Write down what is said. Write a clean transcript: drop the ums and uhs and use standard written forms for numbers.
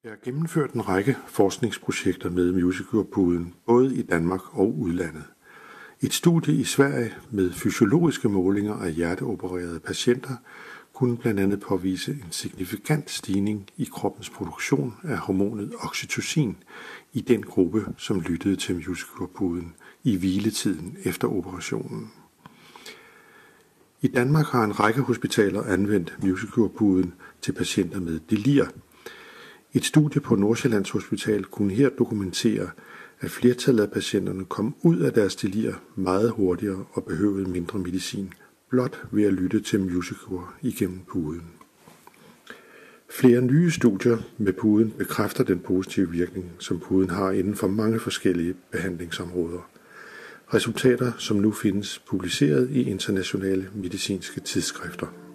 Jeg har gennemført en række forskningsprojekter med musicurpuden, både i Danmark og udlandet. Et studie i Sverige med fysiologiske målinger af hjerteopererede patienter kunne blandt andet påvise en signifikant stigning i kroppens produktion af hormonet oxytocin i den gruppe, som lyttede til musicurpuden i hviletiden efter operationen. I Danmark har en række hospitaler anvendt musicurpuden til patienter med delir. Et studie på Nordsjællands Hospital kunne her dokumentere, at flertallet af patienterne kom ud af deres delir meget hurtigere og behøvede mindre medicin, blot ved at lytte til musicur igennem puden. Flere nye studier med puden bekræfter den positive virkning, som puden har inden for mange forskellige behandlingsområder. Resultater, som nu findes publiceret i internationale medicinske tidsskrifter.